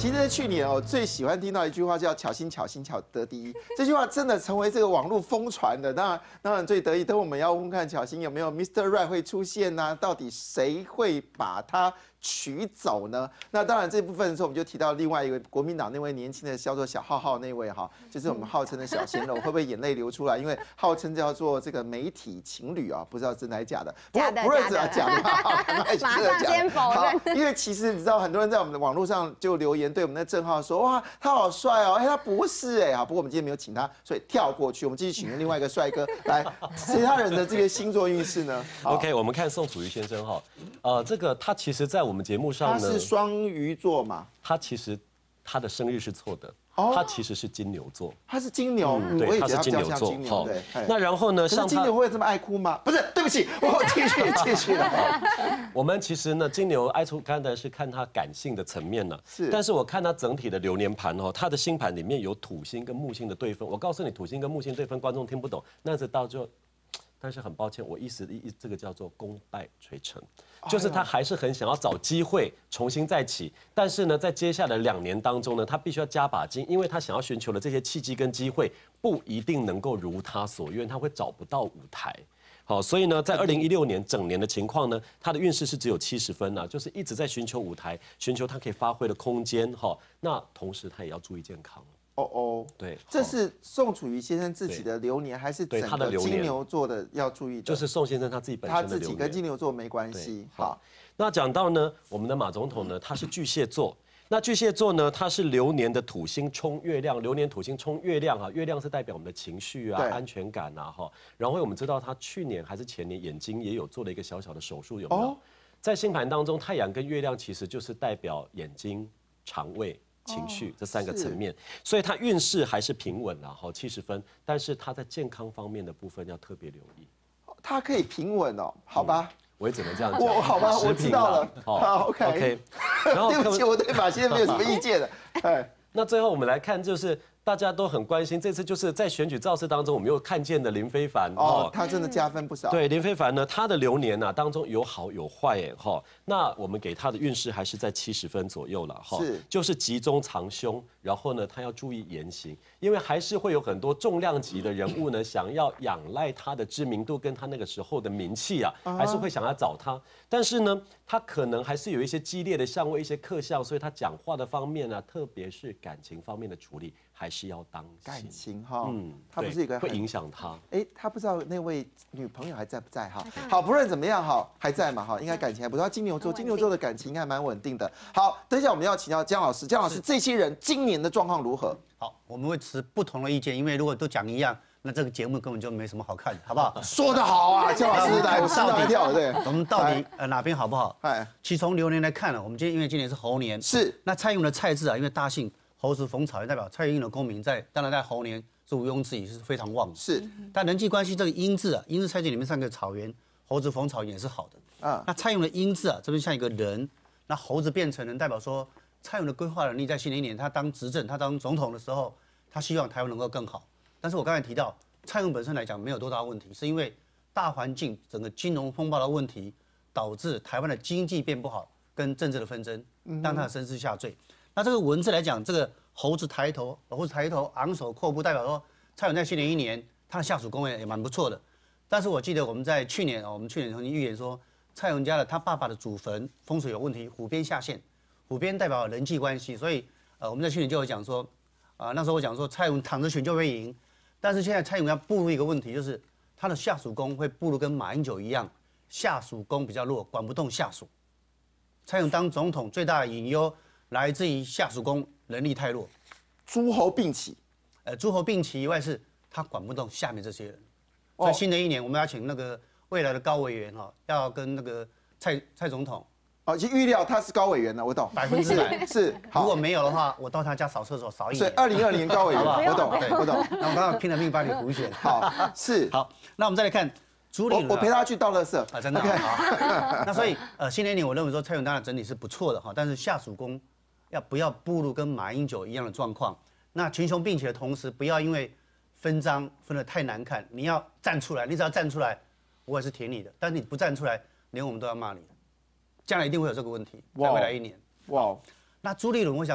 其实在去年哦，最喜欢听到一句话叫“巧心巧心巧得第一”，这句话真的成为这个网络疯传的。当然最得意。等我们要问看巧心有没有 Mr. Right 会出现呢、到底谁会把他取走呢？那当然这部分的时候，我们就提到另外一个国民党那位年轻的叫做小浩浩那位哈，就是我们号称的小鲜肉，会不会眼泪流出来？因为号称叫做这个媒体情侣啊，不知道真的还是假的。不论怎样讲的话， 马上先否认。 因为其实你知道，很多人在我们的网络上就留言对我们的郑浩说：“哇，他好帅哦！”他不是不过我们今天没有请他，所以跳过去，我们继续请另外一个帅哥来。其他人的这个星座运势呢 ？OK， 我们看宋楚瑜先生哈，这个他其实在我们节目上呢， 他是双鱼座嘛， 他其实他的生日是错的。他其实是金牛座， 他是金牛， 对，他是金牛座。好，那然后呢？ 像金牛会这么爱哭吗？不是，对不起，我继续了。 我们其实呢，金牛爱出刚才是看他感性的层面呢， 是。 但是我看他整体的流年盘哦，他的星盘里面有土星跟木星的对分。我告诉你，土星跟木星对分，观众听不懂，那是到最后。但是很抱歉，我这个叫做功败垂成，就是他还是很想要找机会重新再起，但是呢，在接下来2年当中呢，他必须要加把劲，因为他想要寻求的这些契机跟机会不一定能够如他所愿，他会找不到舞台。好，所以呢，在2016年整年的情况呢，他的运势是只有70分啊，就是一直在寻求舞台，寻求他可以发挥的空间。哈，那同时他也要注意健康。对， 这是宋楚瑜先生自己的流年，还是整个金牛座的要注意的？ 就是宋先生他自己本身的流年， 他自己跟金牛座没关系。好， 那讲到呢，我们的马总统呢，他是巨蟹座。那巨蟹座呢，它是流年的土星冲月亮，流年土星冲月亮啊，月亮是代表我们的情绪啊、安全感啊哈。然后我们知道他去年还是前年眼睛也有做了一个小小的手术，有没有？在星盘当中，太阳跟月亮其实就是代表眼睛、肠胃。情绪这3个层面，所以他运势还是平稳啦，70分，但是他在健康方面的部分要特别留意。 他可以平稳哦，好吧？ 我也只能这样讲。 好吧，我知道了。好 ，OK。然后对不起，我对马先生没有什么意见的。 那最后我们来看，就是大家都很关心，这次就是在选举造势当中，我们又看见的林非凡他真的加分不少。 对，林非凡呢，他的流年当中有好有坏那我们给他的运势还是在70分左右了是， 就是吉中藏凶，然后呢，他要注意言行，因为还是会有很多重量级的人物呢，想要仰赖他的知名度跟他那个时候的名气还是会想要找他，但是呢，他可能还是有一些激烈的相位，一些克相，所以他讲话的方面特别是感情方面的处理，还是要当心。 感情他不是一个会影响他。 他不知道那位女朋友还在不在好，不论怎么样还在嘛应该感情还不错。金牛座的感情应该蛮稳定的。好，等一下我们要请教姜老师，这些人今年的状况如何？ 好，我们会持不同的意见，因为如果都讲一样，那这个节目根本就没什么好看的，好不好？ 说得好啊，姜老师来，我吓了一跳。对， 我们到底哪边好不好？其实从流年来看呢，我们因为今年是猴年， 是那蔡英文的蔡字因为大姓猴子逢草，也代表蔡英文的功名当然在猴年是毋庸置疑是非常旺的。 是， 但人际关系这个英字英字蔡字里面3个草原，猴子逢草也是好的。那蔡英文的英字这边像一个人，那猴子变成人，代表说蔡英文的规划能力在新的一年，他当执政，他当总统的时候，他希望台湾能够更好。但是我刚才提到，蔡英文本身来讲没有多大问题，是因为大环境整个金融风暴的问题，导致台湾的经济变不好，跟政治的纷争，让他的声势下坠。那这个文字来讲，这个猴子抬头，昂首阔步，代表说蔡英文在新的一年，他的下属公也蛮不错的。但是我记得我们去年曾经预言说，蔡英文家他爸爸的祖坟风水有问题，虎边下陷。虎边代表人际关系，所以我们在去年就有讲说，那时候我讲说蔡英文躺着选就会赢，但是现在蔡英文要步入一个问题，就是他的下属宫会步入跟马英九一样，下属宫比较弱，管不动下属。蔡英文当总统最大的隐忧来自于下属宫能力太弱， 诸侯并起。 诸侯并起以外是他管不动下面这些人。所以新的一年我们要请那个未来的高委员要跟那个蔡总统。 就预料他是高委员了，我懂 ，100% 是。 如果没有的话，我到他家扫厕所扫一年。 所以2020年高委员，我懂。 那我刚刚拼了命帮你补选。 好，是好。那我们再来看朱立伦， 我陪他去倒垃圾真的好。那所以新的一年我认为说蔡英文当然整体是不错的但是下属宫不要步入跟马英九一样的状况。那群雄并起的同时，不要因为分赃分得太难看，你要站出来，你只要站出来，我也是挺你的。但是你不站出来，连我们都要骂你的。将来一定会有这个问题，在未来1年。 哇， 那朱立伦，我想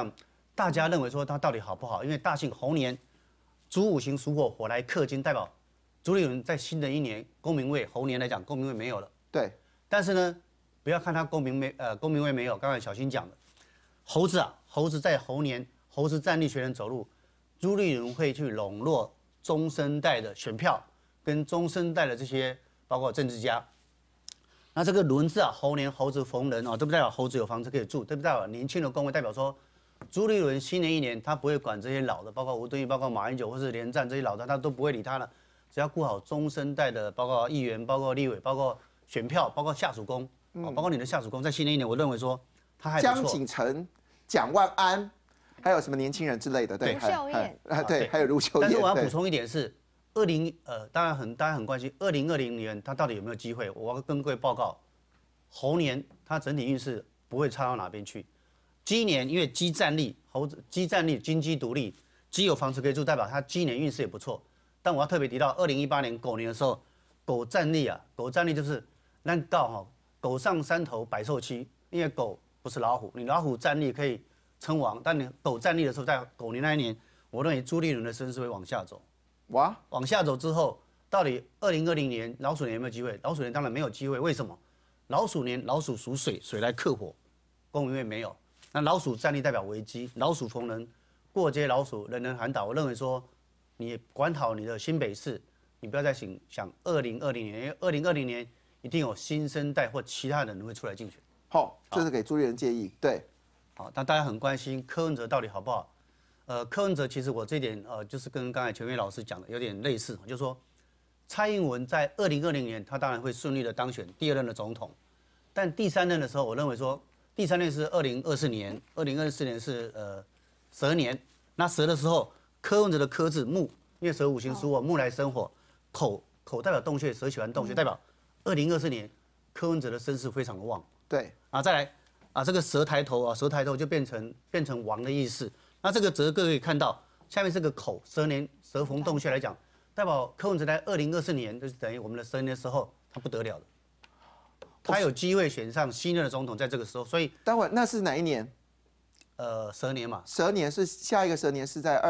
大家认为说它到底好不好？因为大姓猴年，主五行属火，火来克金，代表主理人在新的一年功名位猴年来讲，功名位没有了。 对， 但是呢，不要看它功名位没有，刚才小新讲的，猴子在猴年，猴子站立学人走路，主理人会去笼络中生代的选票，跟中生代的这些包括政治家。那这个轮字啊，猴年猴子逢人哦，这不代表猴子有房子可以住，这不代表年轻的宫位，代表说朱立伦新的一年他不会管这些老的，包括吴敦义、包括马英九或是连战这些老的，他都不会理他了，只要顾好中生代的，包括议员、包括立委、包括选票、包括下属宫，包括你的下属宫，在新的一年，我认为说他还不错。 江景成、蒋万安，还有什么年轻人之类的，对， 卢秀燕， 对，还有卢秀燕。 但是我要补充一点是，大家很关心2020年他到底有没有机会？我要跟各位报告，猴年他整体运势不会差到哪边去。鸡年因为鸡站立，猴子鸡站立，金鸡独立，鸡有房子可以住，代表他鸡年运势也不错。但我要特别提到2018年狗年的时候，狗站立啊，狗站立就是那告哈，狗上山头百兽欺，因为狗不是老虎，你老虎站立可以称王，但你狗站立的时候，在狗年那一年，我认为朱立伦的身势会往下走。 哇， 往下走之后，到底2020年老鼠年有没有机会？老鼠年当然没有机会，为什么？老鼠年老鼠属水，水来克火，宫名位没有。那老鼠站立代表危机，老鼠逢人，过街老鼠，人人喊打。我认为说，你管好你的新北市，你不要再想2020年，因为2020年一定有新生代或其他人会出来竞选。 好，这是给朱立伦建议，对。 好，那大家很关心柯文哲到底好不好？柯文哲其实我这一点就是跟刚才全威老师讲的有点类似，就是说蔡英文在2020年他当然会顺利的当选第2任的总统，但第3任的时候，我认为说第3任是2024年，2024年是蛇年，那蛇的时候柯文哲的柯字木，因为蛇五行属火，木来生火，口代表洞穴，蛇喜欢洞穴，代表2024年柯文哲的身势非常的旺。 对啊，再来啊，这个蛇抬头啊，蛇抬头就变成王的意思。那这个则各位可以看到，下面是个口，蛇年蛇逢洞穴来讲，代表柯文哲在2024年，就是等于我们的蛇年的时候，他不得了了，他有机会选上新任的总统，在这个时候，所以待会那是哪一年？ 蛇年嘛， 蛇年是下一个蛇年是在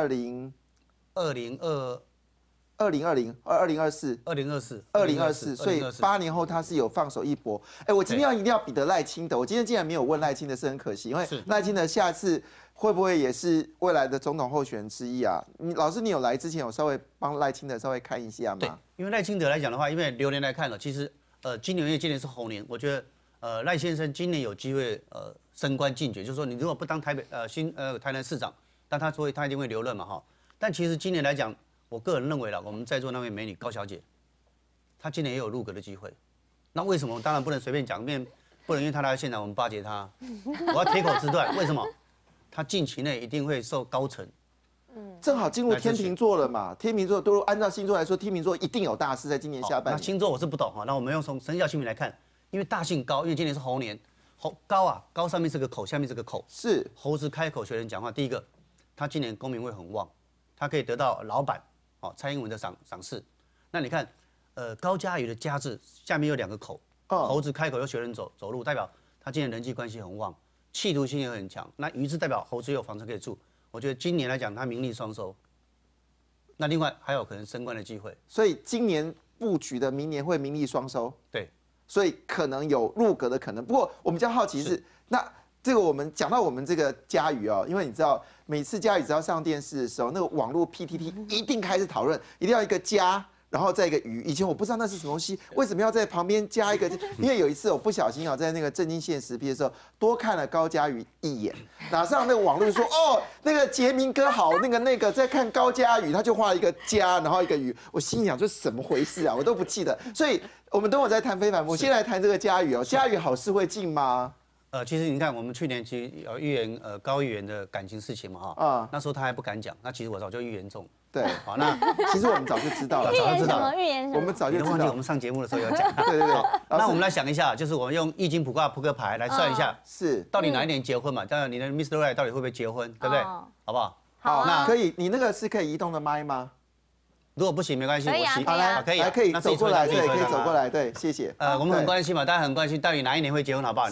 2024、2024，所以8年后他是有放手一搏。哎，我今天一定要比得赖清德，我今天竟然没有问赖清德是很可惜，因为赖清德下次会不会也是未来的总统候选人之一啊？老师，你有来之前有稍微帮赖清德稍微看一下吗？ 对，因为赖清德来讲的话，因为流年来看了，其实今年是猴年，我觉得赖先生今年有机会升官进爵，就是说你如果不当台南市长，但他一定会留任嘛哈。但其实今年来讲，我个人认为啦，我们在座那位美女高小姐，她今年也有入阁的机会。那为什么？当然不能随便讲，不能因为她来现场我们巴结她。我要铁口直断，为什么？她近期内一定会受高层。 正好进入天秤座了嘛，天秤座都按照星座来说，天秤座一定有大事在今年下半年。 那星座我是不懂哈，那我们用从生肖姓名来看，因为大姓高，因为今年是猴年，高啊，高上面是个口，下面是个口， 是猴子开口学人讲话。第一个，他今年功名会很旺，他可以得到老板蔡英文的赏识。那你看，高嘉瑜的嘉字下面有2个口，猴子开口又学人走路，代表他今年人际关系很旺，企图心也很强。那鱼字代表猴子有房子可以住，我觉得今年来讲他名利双收。那另外还有可能升官的机会， 所以今年布局的明年会名利双收。 对， 所以可能有入阁的可能。不过我们比较好奇是，那这个我们讲到我们这个嘉瑜因为你知道每次嘉瑜只要上电视的时候，那个网络 PTT 一定开始讨论，一定要一个嘉，然后再一个瑜。以前我不知道那是什么东西，为什么要在旁边加一个？因为有一次我不小心在那个正经现实批的时候，多看了高嘉瑜一眼，哪上那个网络说那个杰明哥好，那个在看高嘉瑜，他就画一个嘉，然后一个瑜，我心想这是怎么回事啊？我都不记得。所以我们等会再谈非凡，我先来谈这个嘉瑜嘉瑜好事会进吗？ 其实你看，我们去年其实有预言高议员的感情事情嘛哈，那时候他还不敢讲，那其实我早就预言中。 对，好，那其实我们早就知道了， 预言什么？预言什么？ 我们早就知道。 忘记我们上节目的时候有讲。 对。 那我们来想一下，就是我们用易经卜卦扑克牌来算一下， 是到底哪一年结婚嘛？当然你的 Mr. Right 到底会不会结婚，对不对？好不好？ 好，那可以，你那个是可以移动的麦吗？ 如果不行没关系，我洗。 好来，可以走过来，对，可以走过来，对，谢谢。 我们很关心嘛，大家很关心到底哪一年会结婚，好不好？你想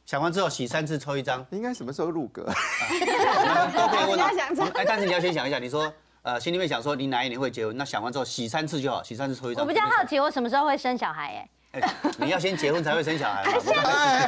想完之后洗3次抽1张。 应该什么时候入阁？ 都可以问啊。但是你要先想一下，你说心里面想说你哪一年会结婚，那想完之后洗3次就好，洗3次抽1张。 我比较好奇，我什么时候会生小孩？ 你要先结婚才会生小孩嘛。生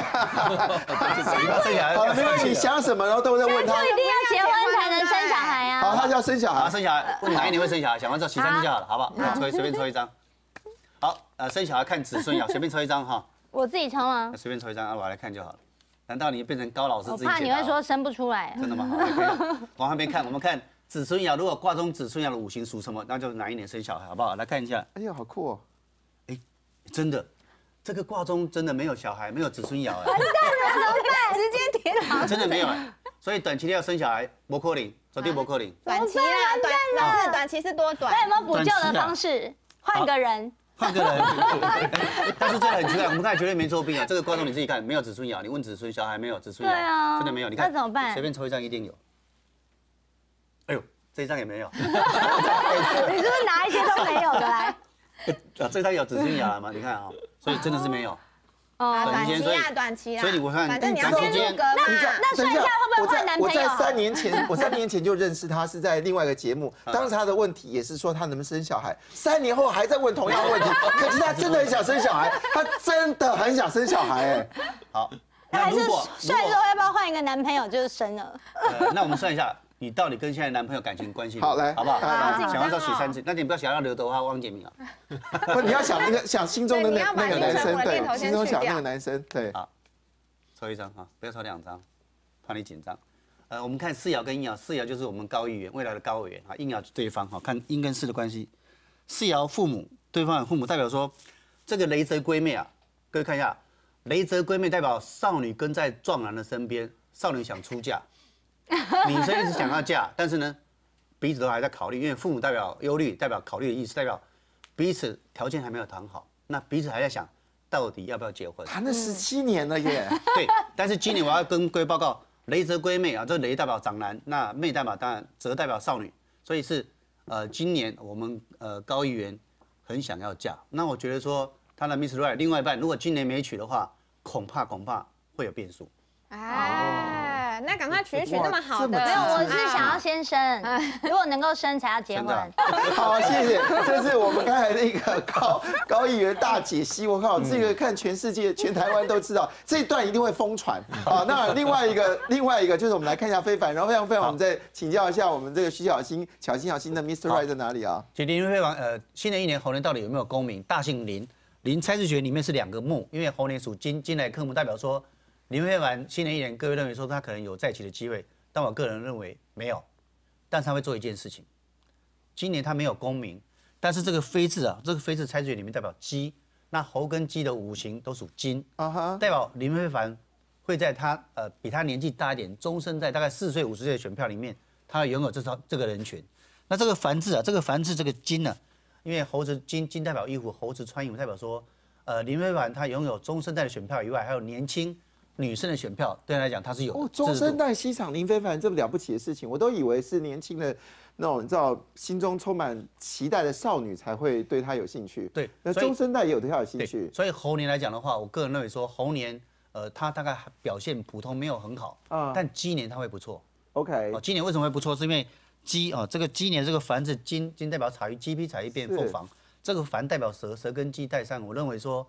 小孩。 好了，没关系，你想什么然后都在问他。 就一定要结婚才能生小孩啊。 好，他就要生小孩。 生小孩，问哪一年会生小孩？想完之后洗3次就好了，好不好？随便抽1张。好，生小孩看子孙爻，随便抽1张哈。 我自己抽吗？ 随便抽1张，我来看就好了。难道你变成高老师自己解答？ 我怕你会说生不出来。 真的吗？好，往那边看，我们看子孙爻，如果卦中子孙爻的五行属什么，那就是哪一年生小孩，好不好？来看一下。 哎呀，好酷哦！ 哎，真的，这个卦中真的没有小孩，没有子孙爻哎。 完蛋了，怎么办？直接跌倒。 真的没有哎，所以短期内要生小孩，不可能，绝对不可能。 短期啦，短期是多短？ 那有没有补救的方式？换个人。 换个人，但是真的很奇怪，我们看绝对没作弊啊！这个观众你自己看，没有子孙爻，你问子孙小孩没有子孙爻， 对啊， 真的没有。你看， 那怎么办？ 随便抽1张一定有。哎呦，这1张也没有。 你是不是拿一些都没有的来？ 这张有子孙爻了吗？你看啊，所以真的是没有。 短期啊，短期啊。 所以我看， 反正你要先入阁嘛。 那算一下会不会换男朋友？ 我在3年前就认识他，是在另外一个节目。当时他的问题也是说他能不能生小孩，3年后还在问同样的问题。可是他真的很想生小孩，他真的很想生小孩哎。 好， 那还是帅之后要不要换一个男朋友就是生了？ 那我们算一下。你到底跟现在男朋友感情关系好来， 好不好？想完之后洗3次，那你不要想要刘德华、汪杰明啊。 不，你要想那个想心中的那个男生，对，心中想那个男生，对。 好，抽1张哈，不要抽2张，怕你紧张。我们看4爻跟阴爻，4爻就是我们高议员未来的高委员啊，阴爻对方哈，看阴跟4的关系。4爻父母，对方的父母代表说这个雷泽闺妹啊，各位看一下，雷泽闺妹代表少女跟在壮男的身边，少女想出嫁。女生一直想要嫁，但是呢，彼此都还在考虑，因为父母代表忧虑，代表考虑的意思，代表彼此条件还没有谈好，那彼此还在想到底要不要结婚。 谈了17年了耶。 对，但是今年我要跟各位报告，雷泽闺妹啊，这雷代表长男，那妹代表当然泽代表少女，所以是今年我们高议员很想要嫁，那我觉得说他的 Miss Right 另外一半如果今年没娶的话，恐怕会有变数。 哎，那赶快娶那么好的。 没有，我是想要先生，如果能够生才要结婚。 好，谢谢，这是我们刚才那个高议员大解析。我靠，这个看全世界、全台湾都知道，这一段一定会疯传啊。那另外一个就是我们来看一下非凡，然后非常我们再请教一下我们这个徐巧芯的 Mr. Right 在哪里啊？ 其实林非凡，新的一年猴年到底有没有功名？大姓林，林猜字学里面是2个木，因为猴年属金，金来克木，代表说。林非凡新的一年，各位认为说他可能有再起的机会，但我个人认为没有。但是他会做一件事情，今年他没有功名，但是这个飞字啊，这个飞字猜字里面代表鸡，那猴跟鸡的五行都属金，代表林非凡会在他比他年纪大一点，终身在大概40岁、50岁的选票里面，他拥有这个人权。那这个凡字啊，这个凡字这个金呢，因为猴子金代表衣服，猴子穿衣服代表说，林非凡他拥有终身代的选票以外，还有年轻。女生的选票对他来讲，他是有的。 终身代西场林非凡这么了不起的事情，我都以为是年轻的那种，你知道，心中充满期待的少女才会对他有兴趣。 对， 那终身代也有对他有兴趣。 所以猴年来讲的话，我个人认为说猴年，他大概表现普通，没有很好但鸡年他会不错。 OK， 鸡年为什么会不错？是因为鸡这个鸡年这个凡字金代表财运，鸡披财运变凤凰，这个凡代表蛇，蛇跟鸡带上。我认为说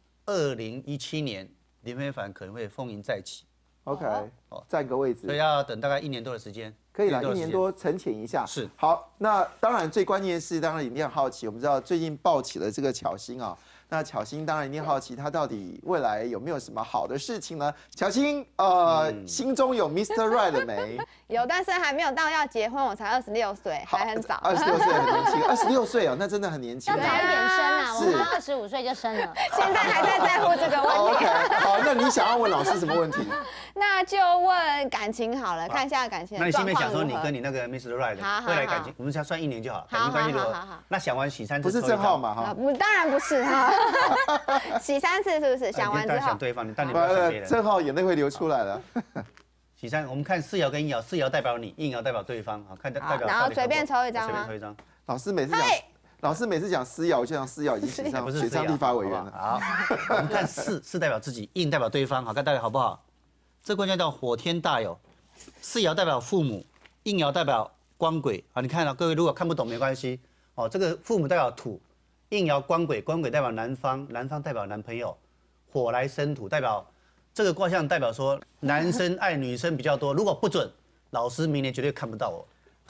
，2017年。林非凡可能会丰盈再起 ，OK， 占个位置， 所以要等大概1年多的时间， 可以了，1年多沉潜一下。 是， 好，那当然最关键的是，当然一定要好奇，我们知道最近爆起了这个巧芯啊，那巧芯当然一定好奇，他到底未来有没有什么好的事情呢？巧芯，心中有 Mr. Right 了没？ 有，但是还没有到要结婚，我才26岁，还很早。 26岁很年轻，26岁哦，那真的很年轻。 要早一点生啊，我们25岁就生了， 现在还在乎这个问题。 OK， 好，那你想要问老师什么问题？ 那就问感情好了，看一下感情的状况如何。 那你心里面想说，你跟你那个 Mr. Right 未来感情，我们才算1年就好，感情关系如何？那想完洗3次， 不是正号嘛？哈， 当然不是哈。洗3次是不是？想完之后， 想对方，但你不要想别人。 正号眼泪会流出来了。 洗3，我们看4爻跟阴爻，4爻代表你，阴爻代表对方，好看代表。 然后随便抽一张吗？ 随便抽一张。 老师每次讲私爻，我就讲私爻已经选上立法委员了。 好，我们看4代表自己，印代表对方，好看大家好不好？ 这卦象叫火天大有，四爻代表父母，应爻代表官鬼啊。你看各位如果看不懂没关系哦。这个父母代表土，应爻官鬼，官鬼代表男方，男方代表男朋友，火来生土，代表这个卦象代表说男生爱女生比较多。如果不准，老师明年绝对看不到我。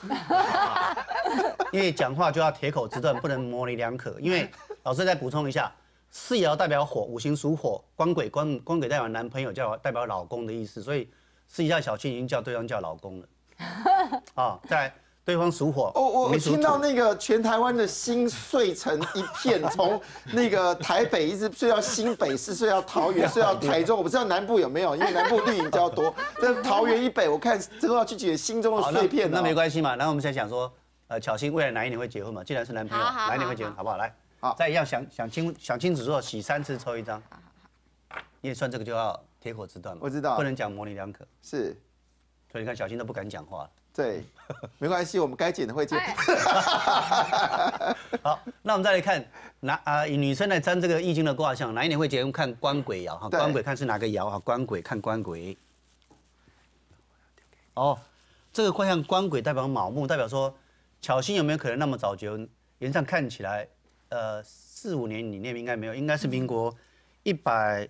因为讲话就要铁口直断，不能模棱两可。因为老师再补充一下，四爻代表火，五行属火，官鬼代表男朋友，代表老公的意思，所以私底下小青已经叫对方叫老公了。啊，再来，对方属火， 我听到那个全台湾的心碎成一片，从那个台北一直睡到新北市，睡到桃园，睡到台中，我不知道南部有没有，因为南部绿营比较多。这桃园以北，我看这个要去解心中的碎片。 那没关系嘛，然后我们现在想说，巧芯未来哪一年会结婚嘛？既然是男朋友，哪一年会结婚，好不好？来，好，再一样想清楚说，洗3次抽1张。你也算这个就要铁口直断嘛， 我知道， 不能讲模棱两可。 是， 所以你看小芯都不敢讲话了。 对，没关系，我们该剪的会剪。 好，那我们再来看以女生来占这个易经的卦象，哪一年会结婚？看官鬼爻哈，官鬼看是哪个爻哈？官鬼看官鬼。哦，这个卦象官鬼代表卯木，代表说巧芯有没有可能那么早结婚？原上看起来，4、5年以内应该没有，应该是民国111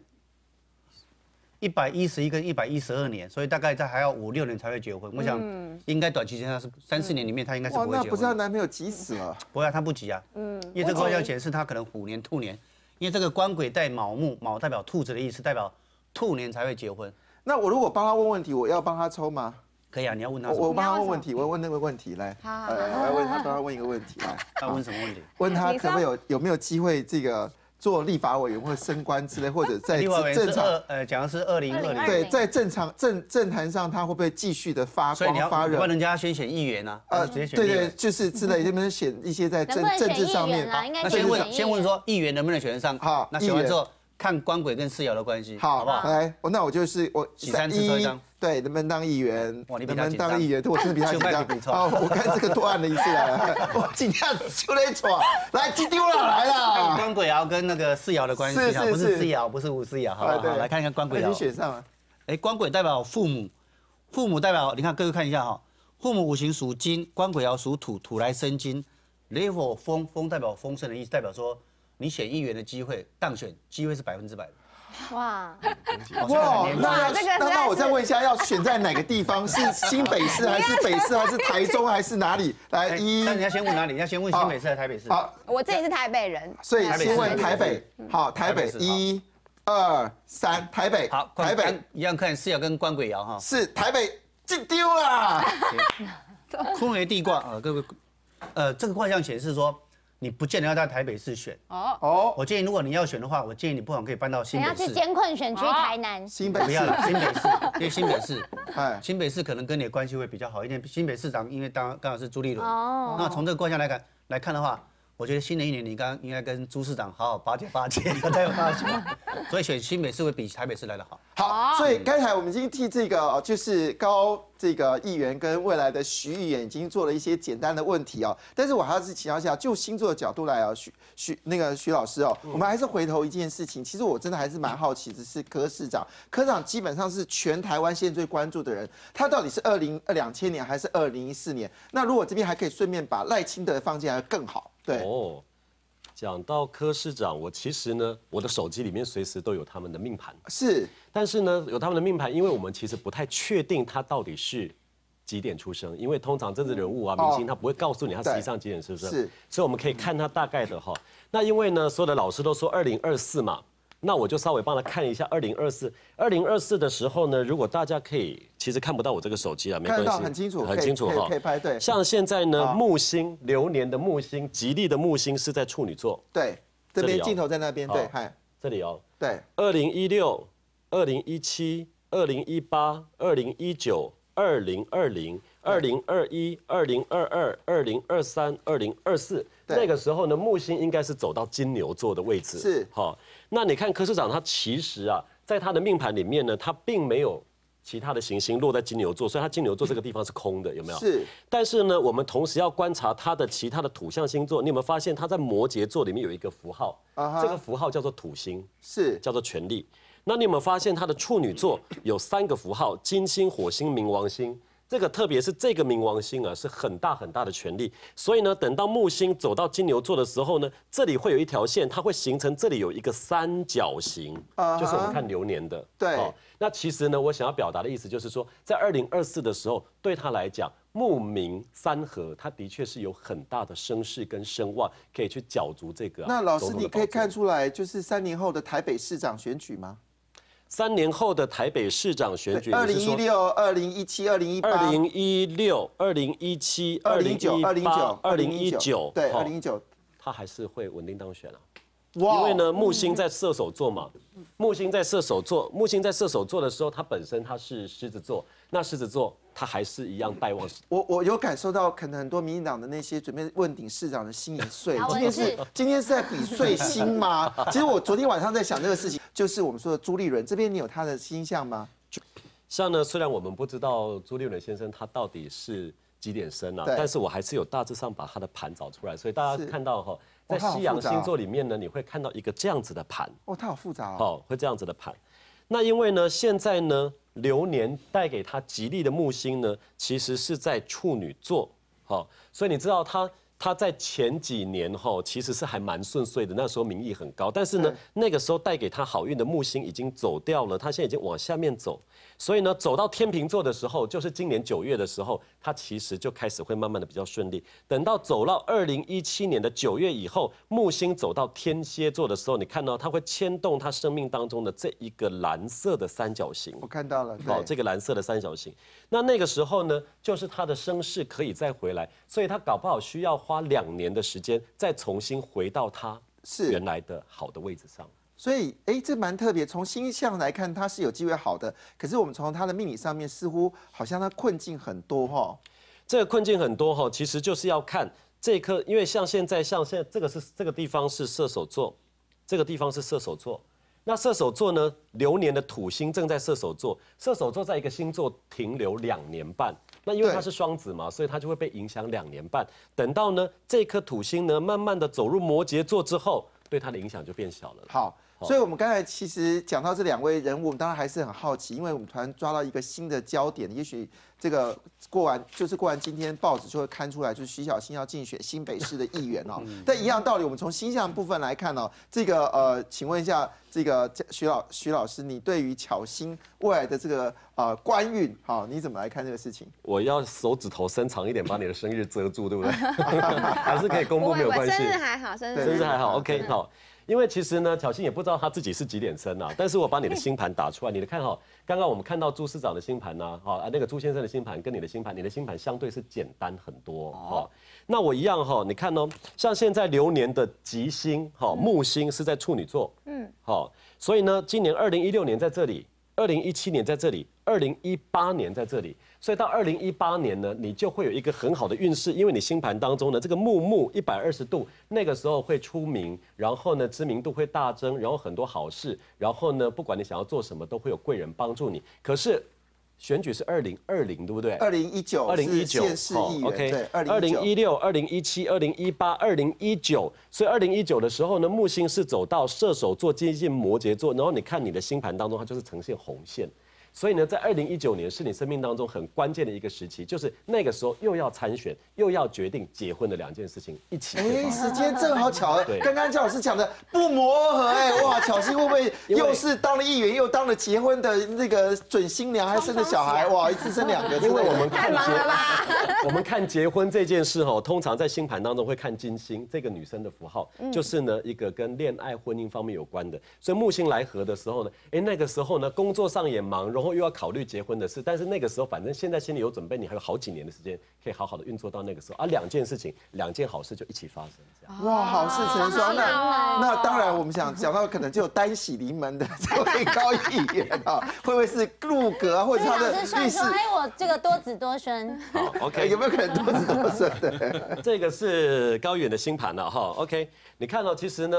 跟112年，所以大概还要5、6年才会结婚。我想应该短期间他是3、4年里面他应该是不会结婚。 那不是她男朋友急死了？ 不会，他不急啊。因为这个卦象显示他可能虎年、兔年，因为这个官鬼带卯木，卯代表兔子的意思，代表兔年才会结婚。 那我如果帮他问问题，我要帮他抽吗？ 可以啊，你要问他什么？ 我帮他问问题，我问那个问题来。 好， 我要问他，帮他问一个问题来。 他问什么问题？ 问他可不可以有没有机会这个做立法委员或升官之类，或者在正常讲的是2020 对，在正常政坛上他会不会继续的发光发热？ 不然人家先选议员啊，直接选对对，就是之类，能不能选一些在政治上面？ 那先问说议员能不能选得上？好，那选完之后看官鬼跟四爻的关系，好不好？ 来，那我就是我洗3次抽1张。 对，能不能当议员？ 哇，你能不能当议员？我真的比他紧张。我看这个多案的意思来了，我今天就来闯，来丢了来了。 官鬼爻跟那个四爻的关系，不是四爻，不是5、4爻，好不好？来看一看官鬼爻。 已经选上了。 官鬼代表父母，父母代表你看各位看一下哈，父母五行属金，官鬼爻属土，土来生金，雷火风，风代表丰盛的意思，代表说你选议员的机会当选机会是100%的。 哇， 那我再问一下，要选在哪个地方？是新北市还是北市还是台中还是哪里？来那你要先问哪里？你要先问新北市还是台北市？好， 我自己是台北人， 所以先问台北。好，台北1、2、3，台北。 好，台北一样看四爻跟官鬼爻哈。 是台北进丢了。 坤为地卦各位，这个卦象显示说。你不见得要在台北市选哦。我建议，如果你要选的话，我建议你不妨可以搬到新北市。 你要去艰困选区台南。 新北市不要了，新北市，因为新北市可能跟你的关系会比较好一点。新北市长因为刚好是朱立伦。哦。那从这个卦象来看的话，我觉得新的一年你应该跟朱市长好好巴结，再有巴结。所以选新北市会比台北市来得好。 好，所以刚才我们已经替这个就是这个议员跟未来的徐议员已经做了一些简单的问题哦，但是我还是请教一下，就星座的角度来啊，徐老师哦，我们还是回头一件事情，其实我真的还是蛮好奇的是柯市长基本上是全台湾现在最关注的人，他到底是2000年还是2014年？那如果这边还可以顺便把赖清德放进来更好，对。哦。 讲到柯市长，我其实呢，我的手机里面随时都有他们的命盘。 是，但是呢，有他们的命盘，因为我们其实不太确定他到底是几点出生，因为通常政治人物啊、明星他不会告诉你他实际上几点出生，所以我们可以看他大概的哈。那因为呢，所有的老师都说2024嘛，那我就稍微帮他看一下2024。2024的时候呢，如果大家可以，其实看不到我这个手机啊，没关系， 看到很清楚， 很清楚哈， 可以拍对。 像现在呢，木星流年的木星，吉利的木星是在处女座， 对，这边镜头在那边，对，嗨， 这里哦， 对 ，2016、2017、2018、2019、2020、2021、2022、2023、2024，那个时候呢，木星应该是走到金牛座的位置， 是好。那你看柯市长他其实啊，在他的命盘里面呢，他并没有其他的行星落在金牛座，所以他金牛座这个地方是空的，有没有？ 是。 但是呢，我们同时要观察他的其他的土象星座，你有没有发现他在摩羯座里面有一个符号？这个符号叫做土星， 是叫做权力。 那你有没有发现他的处女座有3个符号：金星、火星、冥王星？这个特别是这个冥王星啊，是很大很大的权力。所以呢，等到木星走到金牛座的时候呢，这里会有一条线，它会形成这里有一个三角形，就是我们看流年的。 对。 那其实呢，我想要表达的意思就是说，在2024的时候，对他来讲，木冥三合，他的确是有很大的声势跟声望，可以去角逐这个。 那老师，你可以看出来，就是3年后的台北市长选举吗 ？3年后的台北市长选举 ，2016、2017、2018、 2016、2017、2019， 对，2019， 他还是会稳定当选啊。因为呢，木星在射手座嘛，木星在射手座的时候，它本身它是狮子座，那狮子座它还是一样带旺。 我有感受到，可能很多民进党的那些准备问鼎市长的心已碎。今天是在比碎心吗？其实我昨天晚上在想这个事情，就是我们说的朱立伦这边，你有他的星象吗？ 像呢，虽然我们不知道朱立伦先生他到底是几点生啊，但是我还是有大致上把他的盘找出来，所以大家看到哈。在西洋星座里面呢，你会看到一个这样子的盘哦，它好复杂哦，会这样子的盘。那因为呢，现在呢，流年带给他吉利的木星呢，其实是在处女座，所以你知道他在前几年其实是还蛮顺遂的，那时候民意很高。但是呢，那个时候带给他好运的木星已经走掉了，他现在已经往下面走。所以呢，走到天秤座的时候，就是今年9月的时候，他其实就开始会慢慢的比较顺利。等到走到2017年的9月以后，木星走到天蝎座的时候，你看到他会牵动他生命当中的这一个蓝色的三角形。 我看到了， 这个蓝色的三角形。那个时候呢，就是他的声势可以再回来，所以他搞不好需要花2年的时间，再重新回到他原来的好的位置上。 所以，这蛮特别。从星象来看，它是有机会好的。可是我们从它的命理上面，似乎好像它困境很多哈。 这个困境很多哈，其实就是要看这颗，因为像现在这个地方是射手座，这个地方是射手座。那射手座呢，流年的土星正在射手座，射手座在一个星座停留2年半。那因为它是双子嘛，所以它就会被影响2年半。等到呢这颗土星呢，慢慢的走入摩羯座之后，对它的影响就变小了。 好。所以，我们刚才其实讲到这2位人物，我们当然还是很好奇，因为我们突然抓到一个新的焦点，也许这个过完今天报纸就会刊出来，就是徐小新要竞选新北市的议员哦。但一样道理，我们从星象部分来看哦，这个请问一下，这个徐老师，你对于巧芯未来的这个官运，好，你怎么来看这个事情？ 我要手指头伸长一点，把你的生日遮住，对不对？还是可以公布没有关系。 生日还好，生日还好 ，OK 好。因为其实呢，巧芯也不知道他自己是几点生啊，但是我把你的星盘打出来，你看刚刚我们看到朱市长的星盘呐，那个朱先生的星盘跟你的星盘相对是简单很多那我一样你看像现在流年的吉星木星是在处女座，所以呢，今年2016年在这里，2017年在这里，2018年在这里。所以到2018年呢，你就会有一个很好的运势，因为你星盘当中呢，这个木120度，那个时候会出名，然后呢知名度会大增，然后很多好事，然后呢不管你想要做什么，都会有贵人帮助你。可是选举是2020，对不对 ？2019县市议员 ，OK， 对，2016、2017、2018、2019，所以2019的时候呢，木星是走到射手座接近摩羯座，然后你看你的星盘当中，它就是呈现红线。所以呢，在2019年是你生命当中很关键的一个时期，就是那个时候又要参选，又要决定结婚的2件事情一起。 时间正好巧，刚刚焦老师讲的不谋而合，哇，巧芯会不会又是当了议员，又当了结婚的那个准新娘，还生了小孩，哇，一次生2个？ 因为我们看结婚这件事通常在星盘当中会看金星这个女生的符号，就是呢一个跟恋爱、婚姻方面有关的。所以木星来合的时候呢，那个时候呢工作上也忙。然后又要考虑结婚的事，但是那个时候反正现在心里有准备，你还有好几年的时间可以好好的运作到那个时候2件事情，2件好事就一起发生，这样。 哇，好事成双。那当然，我们讲到可能就有单喜临门的这位高议员会不会是入阁啊，或者他的运势？ 我这个多子多孙。 好 ，OK， 有没有可能多子多孙的？ 这个是高议员的星盘了OK，你看其实呢。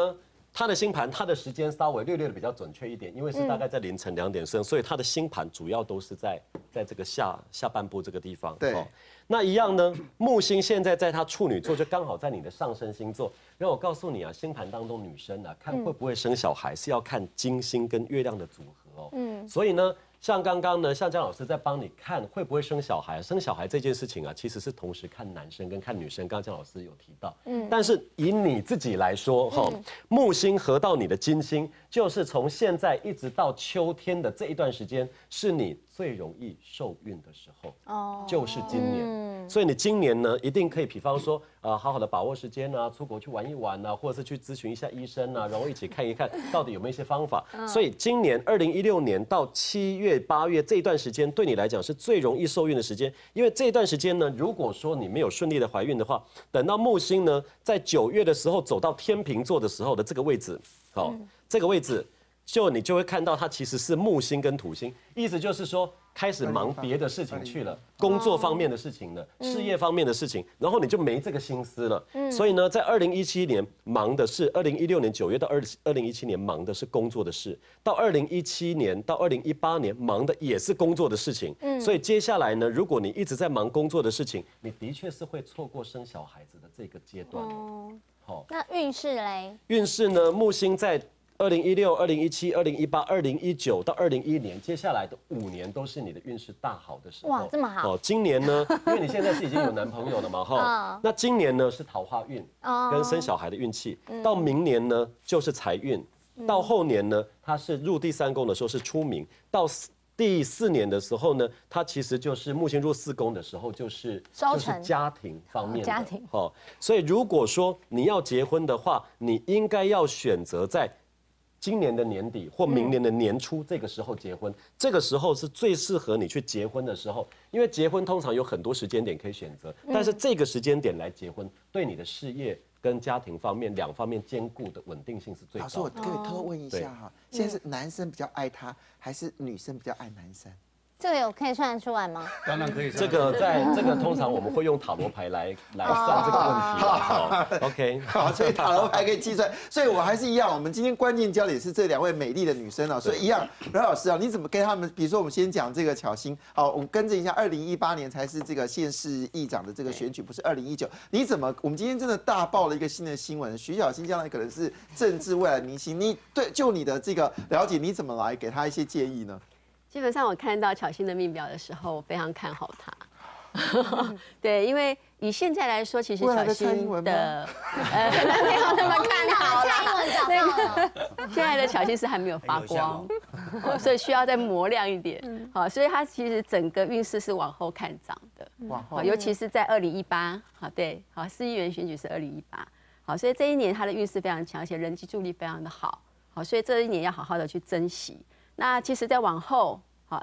他的星盘，他的时间稍微略的比较准确一点，因为是大概在凌晨2点生，所以他的星盘主要都是在这个下半部这个地方。 对， 那一样呢，木星现在在他处女座，就刚好在你的上升星座。然后我告诉你啊，星盘当中女生啊，看会不会生小孩是要看金星跟月亮的组合哦。所以呢。像刚刚呢，像姜老师在帮你看会不会生小孩，生小孩这件事情啊，其实是同时看男生跟看女生。刚刚姜老师有提到，但是以你自己来说，木星合到你的金星，就是从现在一直到秋天的这一段时间，是你最容易受孕的时候，就是今年。所以你今年呢，一定可以，比方说，好好的把握时间啊，出国去玩一玩啊，或者是去咨询一下医生啊，然后一起看一看到底有没有一些方法。所以今年2016年到7月、8月这一段时间，对你来讲是最容易受孕的时间，因为这一段时间呢，如果说你没有顺利的怀孕的话，等到木星呢在9月的时候走到天秤座的时候的这个位置，这个位置。你就会看到它其实是木星跟土星，意思就是说开始忙别的事情去了，工作方面的事情了，事业方面的事情，然后你就没这个心思了。所以呢，在2017年忙的是2016年9月到2017年忙的是工作的事，到2017年到2018年忙的也是工作的事情。所以接下来呢，如果你一直在忙工作的事情，你的确是会错过生小孩子的这个阶段。 那运势嘞？ 运势呢，木星在2016、2017、2018、2019到21年，接下来的5年都是你的运势大好的时候。 哇，这么好！ 今年呢，因为你现在是已经有男朋友了嘛，那今年呢是桃花运跟生小孩的运气，到明年呢就是财运，到后年呢它是入第3宫的时候是出名，到第4年的时候呢，它其实就是木星入4宫的时候，就是家庭方面的家庭。 所以如果说你要结婚的话，你应该要选择在今年的年底或明年的年初这个时候结婚，这个时候是最适合你去结婚的时候，因为结婚通常有很多时间点可以选择，但是这个时间点来结婚，对你的事业跟家庭方面2方面兼顾的稳定性是最高的。 老师，我可以偷问一下哈，现在是男生比较爱他，还是女生比较爱男生？ 这个有可以算得出来吗？ 当然可以。 这个通常我们会用塔罗牌来算这个问题。好 ，OK， 好，所以塔罗牌可以计算。所以我还是一样，我们今天关键焦点是这2位美丽的女生啊，所以一样，阮老师啊，你怎么跟他们？比如说我们先讲这个巧芯，好，我们跟着一下2018年才是这个县市议长的这个选举，不是2019。你怎么？我们今天真的大爆了一个新的新闻，徐巧芯将来可能是政治未来明星。你就你的这个了解，你怎么来给他一些建议呢？ 基本上我看到巧芯的命表的时候，我非常看好她。对，因为以现在来说，其实巧芯的没有那么看好啦。 现在的巧芯是还没有发光，所以需要再磨亮一点。好，所以她其实整个运势是往后看涨的。好，尤其是在2018，好对，好市议员选举是2018，好，所以这一年她的运势非常强，而且人际助力非常的好。好，所以这一年要好好的去珍惜。那其实再往后，好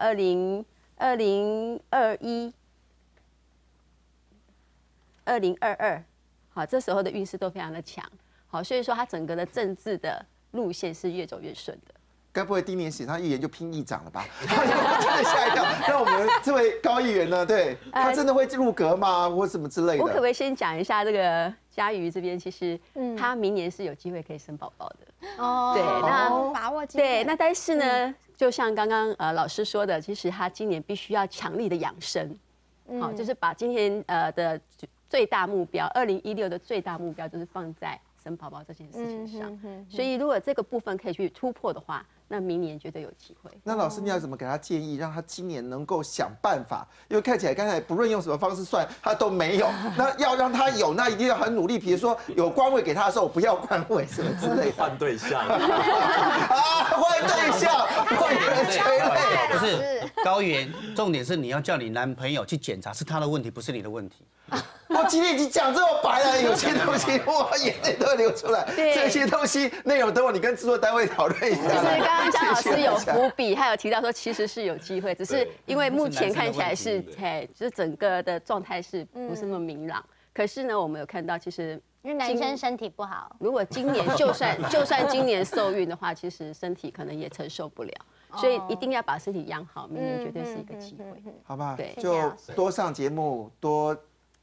，2021、2022，好，这时候的运势都非常的强，好，所以说他整个的政治的路线是越走越顺的。 该不会第一年选上议员就拼议长了吧？真的吓一跳。那我们这位高议员呢？对他真的会入阁吗？或什么之类的？ 我可不可以先讲一下这个嘉瑜这边？其实他明年是有机会可以生宝宝的。对，那把握机会。 对，那但是呢，就像刚刚老师说的，其实他今年必须要强力的养生，好，就是把今年的最大目标，2016的最大目标就是放在生宝宝这件事情上。所以如果这个部分可以去突破的话，那明年绝对有机会。 那老师，你要怎么给他建议，让他今年能够想办法？因为看起来刚才不论用什么方式算，他都没有。那要让他有，那一定要很努力。比如说有官位给他的时候，不要官位什么之类的。 换对象啊，换对象，换人催泪。 不是高原，重点是你要叫你男朋友去检查，是他的问题，不是你的问题。 我今天已经讲这么白了，有些东西我眼泪都会流出来。这些东西内容等我你跟制作单位讨论一下。 就是刚刚姜老师有伏笔，还有提到说其实是有机会，只是因为目前看起来是，就是整个的状态是不是那么明朗。可是呢，我们有看到其实。 因为男生身体不好， 如果今年就算今年受孕的话，其实身体可能也承受不了，所以一定要把身体养好，明年绝对是一个机会， 好吧？就多上节目，多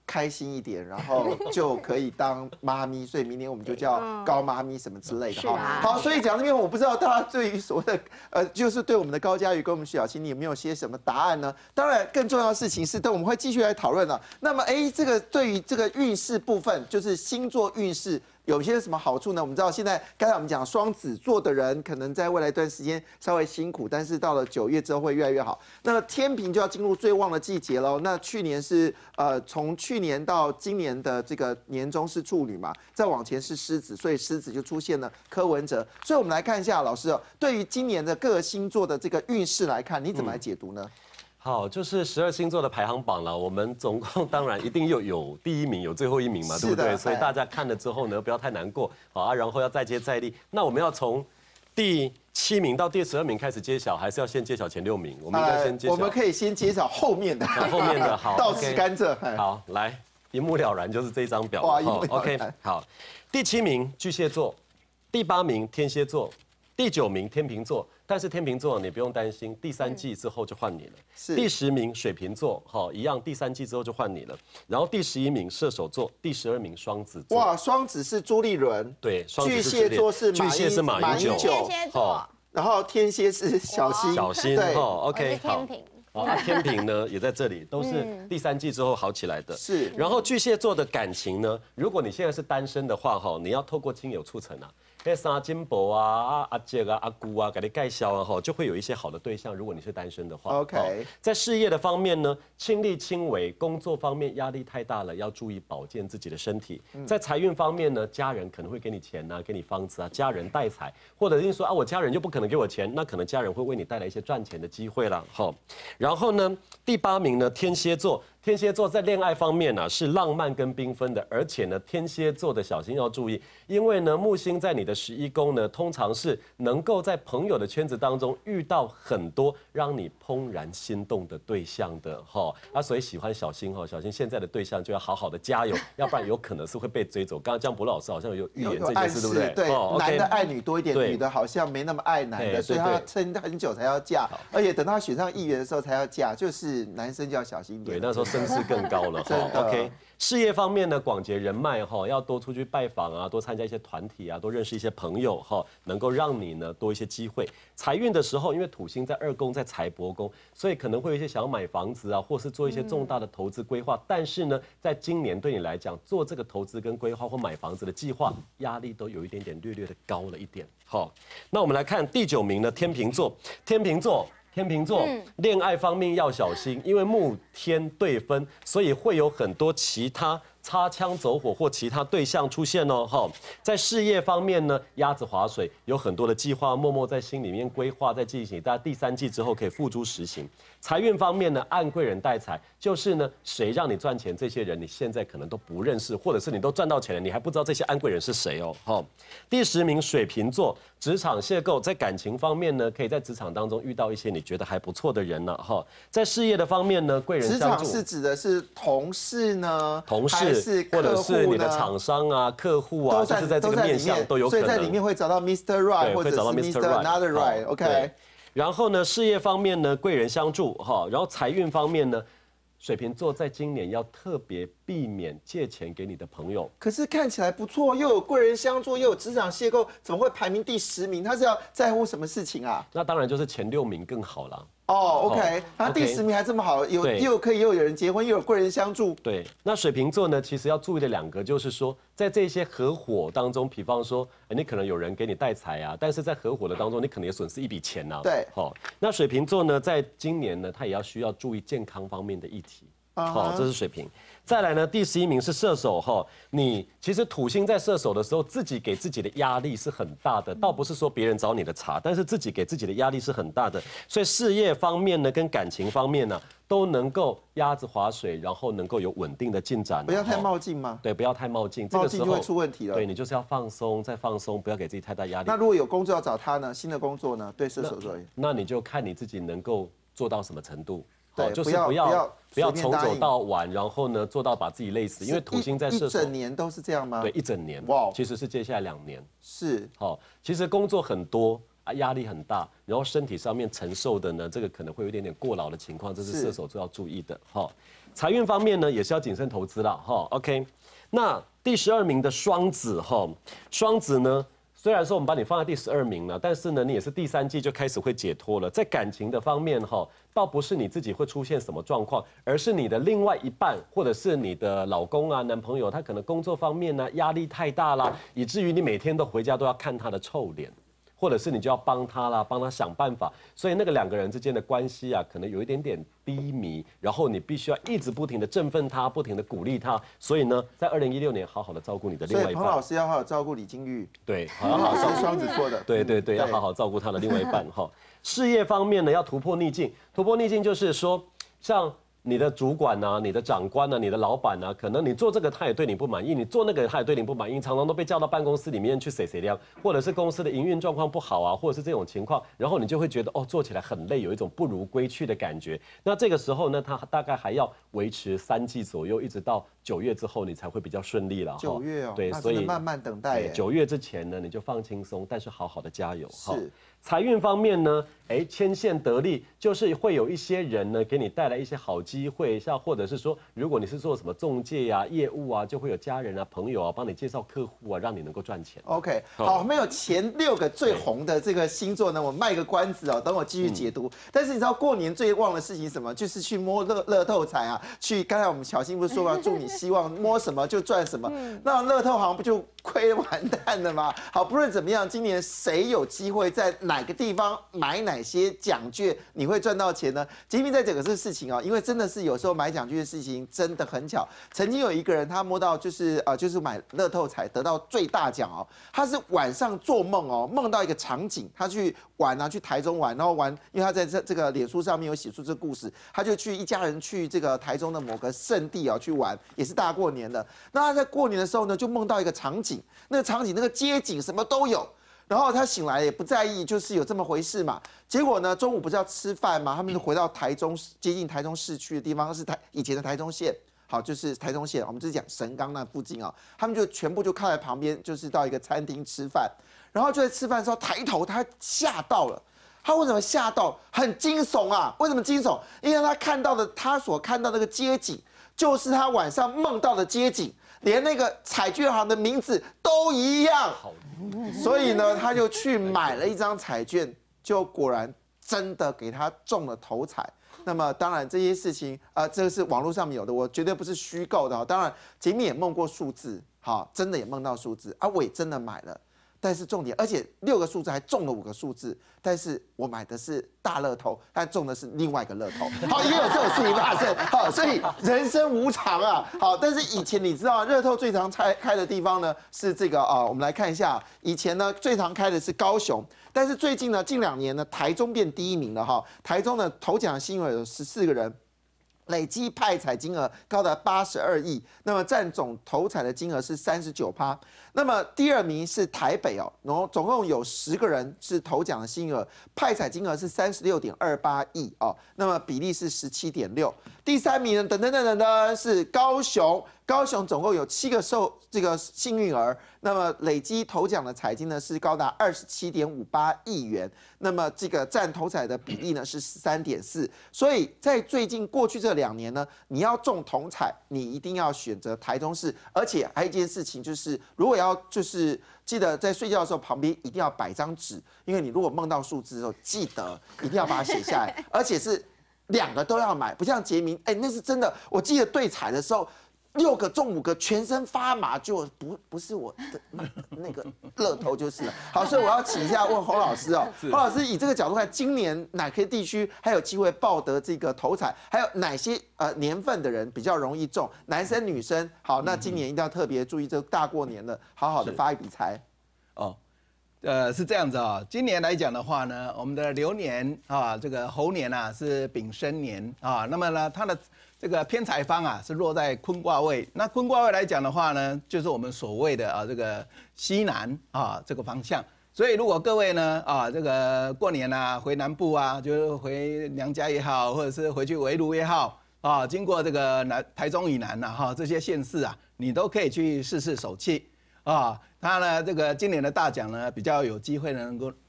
开心一点，然后就可以当妈咪，所以明年我们就叫高妈咪什么之类的哈。好，所以讲这边我不知道大家对于所谓的就是对我们的高嘉瑜跟我们徐小青，你有没有些什么答案呢？当然，更重要的事情是，等我们会继续来讨论了。那么，这个对于这个运势部分，就是星座运势。有些什么好处呢？我们知道现在刚才我们讲双子座的人，可能在未来一段时间稍微辛苦，但是到了9月之后会越来越好。那么天秤就要进入最旺的季节喽。那去年是从去年到今年的这个年中是处女嘛，再往前是狮子，所以狮子就出现了柯文哲。所以我们来看一下老师对于今年的各个星座的这个运势来看，你怎么来解读呢？ 好，就是12星座的排行榜了。我们总共当然一定有第1名，有最后1名嘛，对不对？所以大家看了之后呢，不要太难过，好啊，然后要再接再厉。那我们要从第7名到第12名开始揭晓，还是要先揭晓前6名？我们应该先揭晓。 我们可以先揭晓后面的， 后面的好， 倒吃甘蔗。 好，来，一目了然，就是这一张表。 哇 ，OK， 好，第7名巨蟹座，第8名天蝎座，第9名天秤座。但是天秤座你不用担心，第3季之后就换你了。第10名水瓶座，一样，第3季之后就换你了。然后第11名射手座，第12名双子座。 哇，双子是朱立伦， 对， 巨蟹座是马英九， 天蝎座， 然后天蝎是小新， 对 ，OK， 天秤。 天秤呢也在这里，都是第3季之后好起来的。 是。 然后巨蟹座的感情呢，如果你现在是单身的话，你要透过亲友促成啊。三金伯啊、阿姐啊、阿姑啊，给你介绍啊，就会有一些好的对象。如果你是单身的话 ，OK。 在事业的方面呢，亲力亲为，工作方面压力太大了，要注意保健自己的身体。在财运方面呢，家人可能会给你钱啊，给你房子啊，家人带财，或者是说我家人就不可能给我钱，那可能家人会为你带来一些赚钱的机会啦。然后呢，第8名呢，天蝎座。天蝎座在恋爱方面呢是浪漫跟缤纷的，而且呢，天蝎座的小心要注意，因为呢，木星在你的11宫呢，通常是能够在朋友的圈子当中遇到很多让你怦然心动的对象的所以喜欢小心小心现在的对象就要好好的加油，要不然有可能是会被追走。刚刚江博老师好像有预言这件事，对不对？ 对，男的爱女多一点，女的好像没那么爱男的，所以他撑很久才要嫁，而且等他选上议员的时候才要嫁，就是男生就要小心一点。 对，那时候声势更高了。OK， 事业方面呢，广结人脉要多出去拜访啊，多参加一些团体啊，多认识一些朋友能够让你呢多一些机会。财运的时候，因为土星在2宫，在财帛宫，所以可能会有一些想要买房子啊，或是做一些重大的投资规划。但是呢，在今年对你来讲，做这个投资跟规划或买房子的计划，压力都有一点点略的高了一点。那我们来看第9名的天秤座，天秤座恋爱方面要小心，因为木天对分，所以会有很多其他擦枪走火或其他对象出现在事业方面呢，鸭子划水，有很多的计划默默在心里面规划在进行，大家第3季之后可以付诸实行。财运方面呢，按贵人带财，就是呢谁让你赚钱，这些人你现在可能都不认识，或者是你都赚到钱了，你还不知道这些按贵人是谁第10名水瓶座，职场邂逅，在感情方面呢，可以在职场当中遇到一些你觉得还不错的人了在事业的方面呢，贵人相助。 职场是指的是同事呢？ 同事或者是你的厂商啊、客户啊，就是在这个面向都有可能。 所以在里面会找到 Mr. Right 或者是 Mr. Another Right。OK。 然后呢，事业方面呢，贵人相助然后财运方面呢，水瓶座在今年要特别避免借钱给你的朋友。 可是看起来不错，又有贵人相助，又有职场邂逅，怎么会排名第10名？他是要在乎什么事情啊？ 那当然就是前6名更好啦。 OK， 他第10名还这么好，又可以又有人结婚，又有贵人相助。 对，那水瓶座呢，其实要注意的2个就是说，在这些合伙当中，比方说，你可能有人给你带财啊，但是在合伙的当中，你可能也损失一笔钱啊。 对， 那水瓶座呢，在今年呢，他也要需要注意健康方面的议题。这是水瓶。再来呢，第11名是射手你其实土星在射手的时候，自己给自己的压力是很大的，倒不是说别人找你的茬，但是自己给自己的压力是很大的。所以事业方面呢，跟感情方面呢，都能够鸭子划水，然后能够有稳定的进展。 不要太冒进吗？ 对，不要太冒进， 冒进就会出问题了。 对，你就是要放松，再放松，不要给自己太大压力。 那如果有工作要找他呢？新的工作呢？对射手座， 那你就看你自己能够做到什么程度。 对， 就是不要从早到晚，然后呢做到把自己累死，因为土星在射手。 一整年都是这样吗？ 对，一整年。哇，其实是接下来2年。 是。 其实工作很多， 压力很大，然后身体上面承受的呢，这个可能会有一点点过劳的情况，这是射手座要注意的哈。财运方面呢，也是要谨慎投资啦哈。OK， 那第12名的双子哈，双子呢，虽然说我们把你放在第12名了，但是呢，你也是第3季就开始会解脱了。在感情的方面哈，倒不是你自己会出现什么状况，而是你的另外一半或者是你的老公啊、男朋友，他可能工作方面呢压力太大啦，以至于你每天都回家都要看他的臭脸。或者是你就要帮他啦，帮他想办法，所以那个2个人之间的关系啊，可能有一点点低迷，然后你必须要一直不停的振奋他，不停的鼓励他。所以呢，在2016年好好的照顾你的另外一半。 所以彭老师要好好照顾李金玉。 对， 彭老师双子座的。 对，要好好照顾他的另外一半哈。事业方面呢，要突破逆境。突破逆境就是说，像你的主管啊、你的长官啊、你的老板啊，可能你做这个他也对你不满意，你做那个他也对你不满意，常常都被叫到办公室里面去谁亮，或者是公司的营运状况不好啊，或者是这种情况，然后你就会觉得做起来很累，有一种不如归去的感觉。那这个时候呢，他大概还要维持3季左右，一直到9月之后，你才会比较顺利了。 9月哦， 对，所以慢慢等待。 9月之前呢，你就放轻松，但是好好的加油。 是。 财运方面呢，牵线得利，就是会有一些人呢给你带来一些好机会，像或者是说，如果你是做什么中介啊、业务啊，就会有家人啊、朋友啊帮你介绍客户啊，让你能够赚钱。 OK， 好，没有前6个最红的这个星座呢，我卖个关子哦，等我继续解读。但是你知道过年最旺的事情是什么？就是去摸乐透彩啊，去刚才我们小新不是说吗？祝你希望摸什么就赚什么，那乐透好像不就亏完蛋了吗？好，不论怎么样，今年谁有机会在哪个地方买哪些奖券，你会赚到钱呢？吉米在讲这个事情哦，因为真的是有时候买奖券的事情真的很巧。曾经有一个人他摸到就是买乐透彩得到最大奖哦，他是晚上做梦哦，梦到一个场景，他去玩啊，去台中玩，然后玩，因为他在这个脸书上面有写出这个故事，他就去一家人去这个台中的某个圣地哦去玩，也是大过年的。那他在过年的时候呢，就梦到一个场景，那个场景那个街景什么都有。然后他醒来也不在意，就是有这么回事嘛。结果呢，中午不是要吃饭嘛？他们就回到台中，接近台中市区的地方，是以前的台中县。好，就是台中县，我们就是讲神冈那附近啊。他们就全部就靠在旁边，就是到一个餐厅吃饭。然后就在吃饭的时候，抬头他吓到了。他为什么吓到？很惊悚啊！为什么惊悚？因为他所看到那个街景，就是他晚上梦到的街景。连那个彩券行的名字都一样，所以呢，他就去买了一张彩券，就果然真的给他中了头彩。那么当然这些事情这个是网络上面有的，我绝对不是虚构的。当然杰米也梦过数字，好，真的也梦到数字啊，我也真的买了。但是重点，而且6个数字还中了5个数字，但是我买的是大乐透，但中的是另外一个乐透，好，也有这种事情发生，好，所以人生无常啊，好，但是以前你知道乐透最常开的地方呢是这个我们来看一下，以前呢最常开的是高雄，但是最近呢近2年呢台中变第1名了哈，台中呢头奖新额有14个人。累计派彩金额高达82亿，那么占总头彩的金额是39%。那么第2名是台北哦，然后总共有10个人是头奖的新额，派彩金额是36.28亿哦，那么比例是17.6%。第3名呢，等是高雄。高雄总共有7个这个幸运儿，那么累积头奖的彩金呢是高达27.58亿元，那么这个占头彩的比例呢是13.4%。所以在最近过去这2年呢，你要中头彩，你一定要选择台中市，而且还有一件事情就是，如果要就是记得在睡觉的时候旁边一定要摆张纸，因为你如果梦到数字的时候，记得一定要把它写下来，而且是2个都要买，不像杰明，那是真的，我记得对彩的时候。6个中5个，全身发麻，就不是我的那个乐透就是了。好，所以我要请一下问洪老师哦，洪老师以这个角度看，今年哪些地区还有机会报得这个头彩？还有哪些年份的人比较容易中？男生女生？好，那今年一定要特别注意，这大过年的，好好的发一笔财。 哦，是这样子啊。今年来讲的话呢，我们的流年啊，这个猴年啊是丙申年啊，那么呢，它的这个偏财方啊是落在坤卦位，那坤卦位来讲的话呢，就是我们所谓的这个西南啊这个方向。所以如果各位呢这个过年啊回南部啊，就是回娘家也好，或者是回去围炉也好啊，经过这个台中以南啊这些县市啊，你都可以去试试手气啊。它呢这个今年的大奖呢比较有机会能够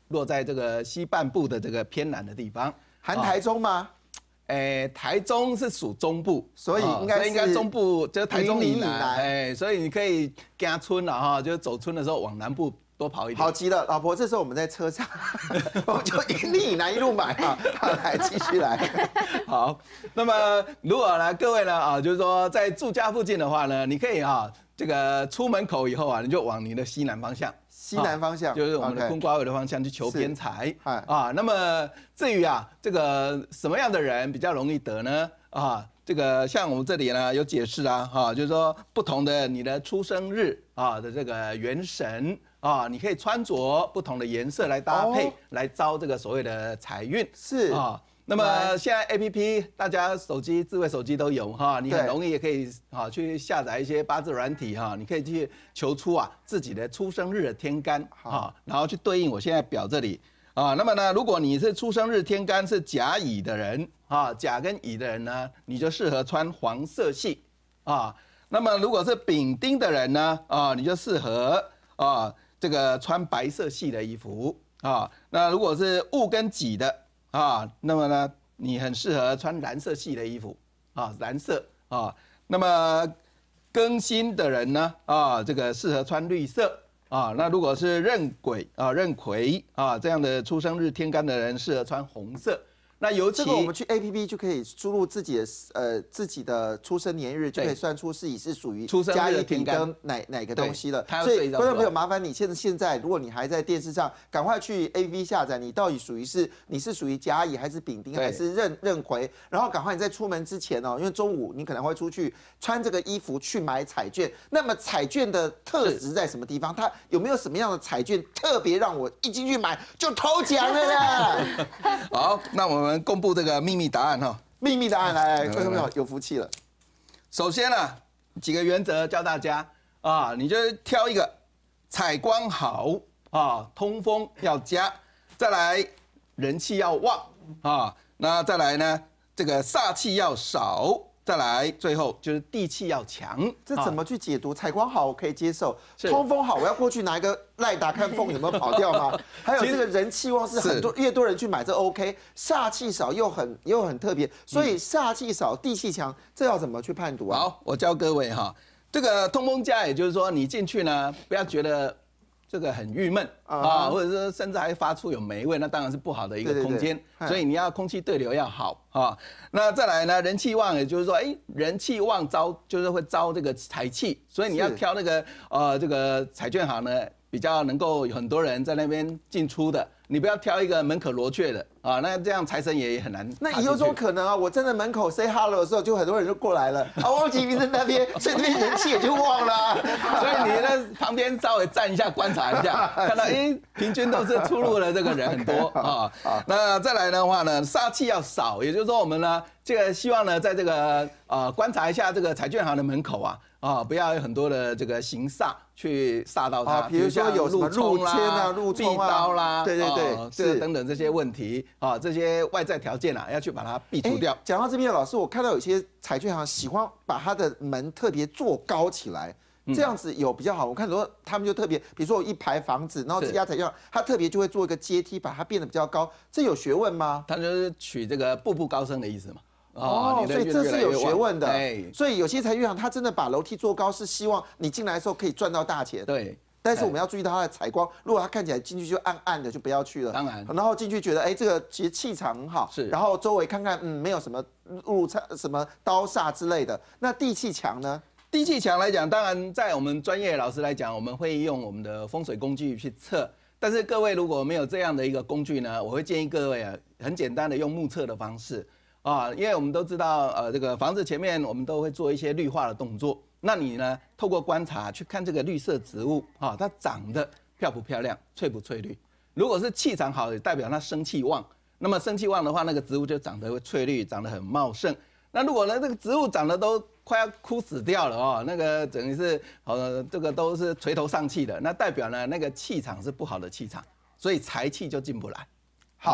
落在这个西半部的这个偏南的地方， 含台中吗？ 台中是属中部， 所以应该中部就是台中以云林以南，所以你可以行村了哈，就是走村的时候往南部多跑一点。 好极了，老婆，这时候我们在车上，我们就云林以南一路买啊，来继续来。 好，那么如果呢各位呢就是说在住家附近的话呢，你可以这个出门口以后你就往你的西南方向。 西南方向就是我们的坤卦位的方向去求偏财那么至于这个什么样的人比较容易得呢？这个像我们这里呢有解释就是说不同的你的出生日的这个元神你可以穿着不同的颜色来搭配，来招这个所谓的财运是那么现在 APP 大家智慧手机都有你很容易也可以去下载一些八字软体你可以去求出自己的出生日的天干然后去对应我现在表这里那么呢，如果你是出生日天干是甲乙的人甲跟乙的人呢，你就适合穿黄色系那么如果是丙丁的人呢你就适合这个穿白色系的衣服那如果是戊跟己的那么呢，你很适合穿蓝色系的衣服蓝色那么庚辛的人呢这个适合穿绿色那如果是壬癸这样的出生日天干的人适合穿红色。那尤其这个我们去 APP 就可以输入自己的出生年日，就可以算出自己是属于甲乙丙庚哪个东西了。所以观众朋友，麻烦你现在，如果你还在电视上，赶快去 APP 下载，你到底你是属于甲乙还是丙丁还是壬癸？然后赶快你在出门之前因为中午你可能会出去穿这个衣服去买彩券。那么彩券的特质在什么地方？它有没有什么样的彩券特别让我一进去买就头奖了啦？ 好，那我们公布这个秘密答案秘密答案来，观众朋友有福气了。 首先几个原则教大家你就挑一个采光好通风要佳，再来人气要旺那再来呢这个煞气要少。再来，最后就是地气要强， 这怎么去解读？采光好我可以接受，通风好我要过去拿一个赖达看风有没有跑掉吗？还有这个人气旺是很多越多人去买这 OK， 煞气少又很特别，所以煞气少地气强，这要怎么去判读啊？ 好，我教各位这个通风佳，也就是说你进去呢不要觉得这个很郁闷或者是甚至还发出有霉味，那当然是不好的一个空间。所以你要空气对流要好那再来呢，人气旺，也就是说，人气旺就是会招这个财气，所以你要挑那个这个彩券行呢，比较能够有很多人在那边进出的。你不要挑一个门可罗雀的那这样财神爷也很难。 那有种可能我站在门口 say hello 的时候，就很多人就过来了汪吉民生那边，所以那边人气也就旺了。 所以你在旁边稍微站一下，观察一下，看到平均都是出入的这个人很多那再来的话呢，煞气要少，也就是说我们呢，这个希望呢，在这个观察一下这个彩券行的门口不要有很多的这个行煞去煞到它， 比如说有什么入签入壁刀啦， 对是等等这些问题这些外在条件要去把它避除掉。 讲到这边，老师，我看到有些彩券行喜欢把它的门特别做高起来，这样子有比较好。我看说他们就特别，比如说有一排房子，然后这家彩券行它特别就会做一个阶梯，把它变得比较高，这有学问吗？ 它就是取这个步步高升的意思嘛。 所以这是有学问的。所以有些彩券行它真的把楼梯做高，是希望你进来的时候可以赚到大钱。 对。 但是我们要注意到它的采光，如果它看起来进去就暗暗的，就不要去了。 当然。 然后进去觉得这个其实气场很好， 是。 然后周围看看没有什么什么刀煞之类的。那地气强呢？ 地气强来讲，当然在我们专业老师来讲，我们会用我们的风水工具去测。但是各位如果没有这样的一个工具呢，我会建议各位很简单的用目测的方式。因为我们都知道，这个房子前面我们都会做一些绿化的动作。那你呢，透过观察去看这个绿色植物它长得漂不漂亮，翠不翠绿。如果是气场好，也代表它生气旺。那么生气旺的话，那个植物就长得会翠绿，长得很茂盛。那如果呢，这个植物长得都快要枯死掉了那个等于是这个都是垂头丧气的，那代表呢那个气场是不好的气场，所以财气就进不来。 好。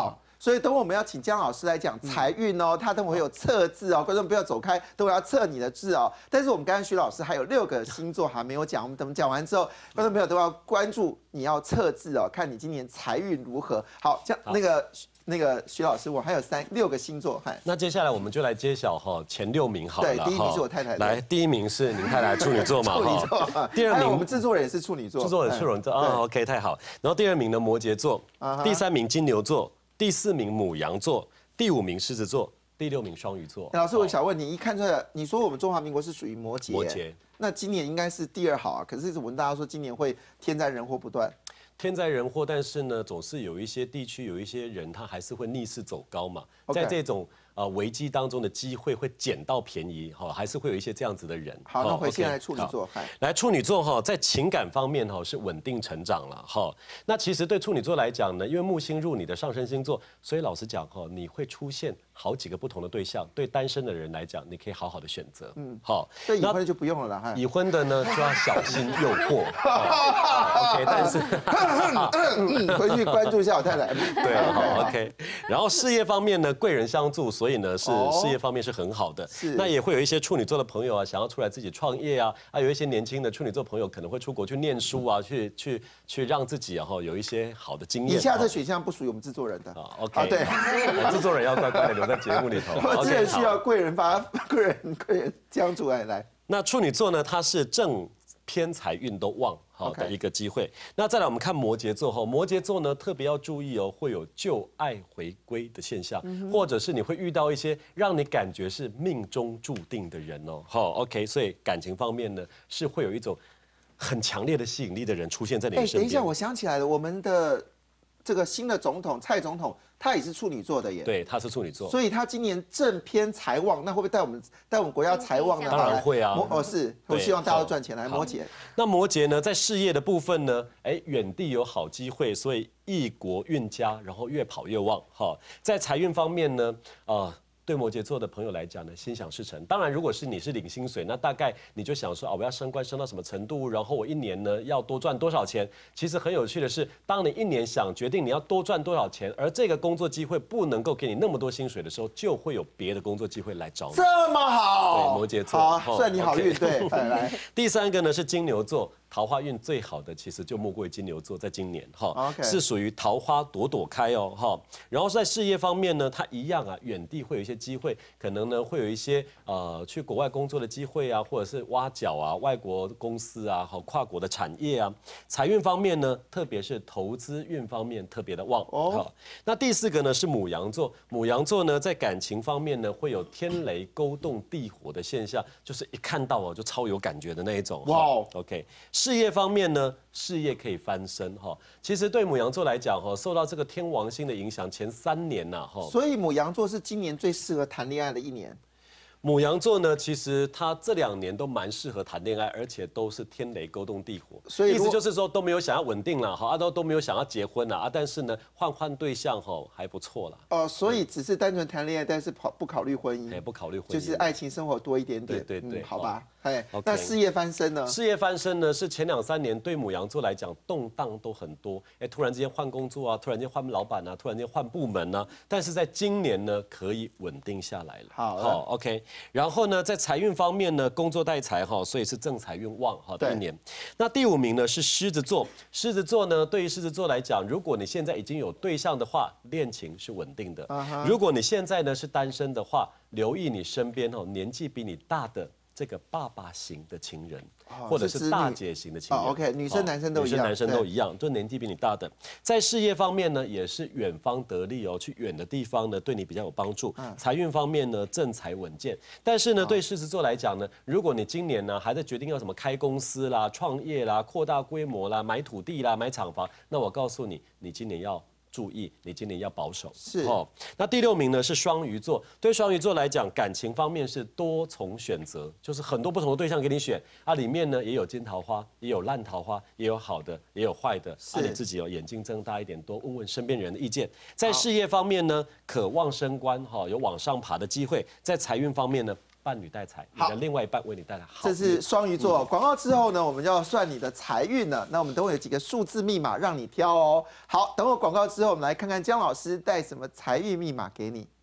所以等我们要请姜老师来讲财运哦，他等会有测字哦，观众不要走开，等会要测你的字哦。但是我们刚刚徐老师还有6个星座还没有讲，我们等讲完之后，观众朋友都要关注你要测字哦，看你今年财运如何。好，这样那个徐老师，我还有6个星座， 那接下来我们就来揭晓前6名好了。 对，第1名是我太太。 来，第1名是您太太处女座嘛？ 处女座。第 2名我们制作人也是处女座。 制作人处女座啊 ，OK， 太好。然后第2名呢摩羯座，第3名金牛座，第4名牡羊座，第5名狮子座，第6名双鱼座。 老师，我想问你，一看出来，你说我们中华民国是属于摩羯，那今年应该是第2好啊。可是我们大家说今年会天灾人祸不断。 天灾人祸，但是呢，总是有一些地区有一些人，他还是会逆势走高嘛。在这种危机当中的机会会捡到便宜，还是会有一些这样子的人。 好，那回现在处女座， 来处女座在情感方面是稳定成长了那其实对处女座来讲呢，因为木星入你的上升星座，所以老实讲你会出现好几个不同的对象。对单身的人来讲，你可以好好的选择。好， 对已婚的就不用了啦。 已婚的呢就要小心诱惑。OK， 但是回去关注一下我太太。 对，好 OK。然后事业方面呢，贵人相助，所以呢是事业方面是很好的。那也会有一些处女座的朋友啊，想要出来自己创业啊，有一些年轻的处女座朋友可能会出国去念书啊，去让自己有一些好的经验。 以下这选项不属于我们制作人的。 OK， 对， 制作人要乖乖的留在节目里头。 我这需要贵人相助来。 那处女座呢，它是正偏财运都旺的一个机会。那再来我们看摩羯座摩羯座呢特别要注意会有旧爱回归的现象，或者是你会遇到一些让你感觉是命中注定的人OK， 所以感情方面呢是会有一种很强烈的吸引力的人出现在你的身边。 等一下，我想起来了，我们的这个新的总统蔡总统，他也是处女座的耶。 对，他是处女座， 所以他今年正偏财旺，那会不会带我们国家财旺呢？ 当然会啊。 是，我希望大家都赚钱。来，摩羯。 那摩羯呢，在事业的部分呢，远地有好机会，所以异国运佳，然后越跑越旺。在财运方面呢，对摩羯座的朋友来讲呢，心想事成。当然，如果是你是领薪水，那大概你就想说我要升官升到什么程度，然后我1年呢要多赚多少钱。其实很有趣的是，当你1年想决定你要多赚多少钱，而这个工作机会不能够给你那么多薪水的时候，就会有别的工作机会来找你。 这么好， 对，摩羯座， 好，算你好运。对，来。 第3个呢是金牛座。桃花运最好的其实就莫过于金牛座，在今年是属于桃花朵朵开然后在事业方面呢，它一样远地会有一些机会，可能呢会有一些去国外工作的机会啊，或者是挖角啊，外国公司啊，跨国的产业啊。财运方面呢，特别是投资运方面特别的旺那第4个呢是牡羊座，牡羊座呢在感情方面呢会有天雷勾动地火的现象，就是一看到就超有感觉的那一种。OK。事业方面呢，事业可以翻身其实对牡羊座来讲受到这个天王星的影响，前3年所以牡羊座是今年最适合谈恋爱的1年。 牡羊座呢，其实他这2年都蛮适合谈恋爱，而且都是天雷勾动地火，所以意思就是说都没有想要稳定了都没有想要结婚了但是呢换对象还不错了。 所以只是单纯谈恋爱，但是不考虑婚姻， 不考虑婚姻， 就是爱情生活多一点点。 对， 好吧。那事业翻身呢？ 事业翻身呢，是前2、3年对牡羊座来讲动荡都很多，突然之间换工作啊，突然间换老板啊，突然间换部门啊，但是在今年呢，可以稳定下来了。 好 ，OK。然后呢，在财运方面呢，工作带财所以是正财运旺的1年。那第5名呢是狮子座，狮子座呢，对于狮子座来讲，如果你现在已经有对象的话，恋情是稳定的；如果你现在呢是单身的话，留意你身边年纪比你大的这个爸爸型的情人，或者是大姐型的情人。 OK， 女生男生都一样， 女生男生都一样，就年纪比你大的。在事业方面呢，也是远方得利去远的地方呢，对你比较有帮助。财运方面呢，正财稳健。但是呢，对狮子座来讲呢，如果你今年呢还在决定要什么开公司啦、创业啦、扩大规模啦、买土地啦、买厂房，那我告诉你，你今年要注意，你今年要保守。 是那第6名呢是双鱼座，对双鱼座来讲，感情方面是多重选择，就是很多不同的对象给你选里面呢也有金桃花，也有烂桃花，也有好的，也有坏的你自己眼睛睁大一点，多问问身边人的意见。在事业方面呢，渴望升官有往上爬的机会；在财运方面呢， 伴侣带财，你的另外一半为你带来好运。 这是双鱼座。广告之后呢，我们就要算你的财运了。那我们等会有几个数字密码让你挑哦。好，等会广告之后，我们来看看姜老师带什么财运密码给你。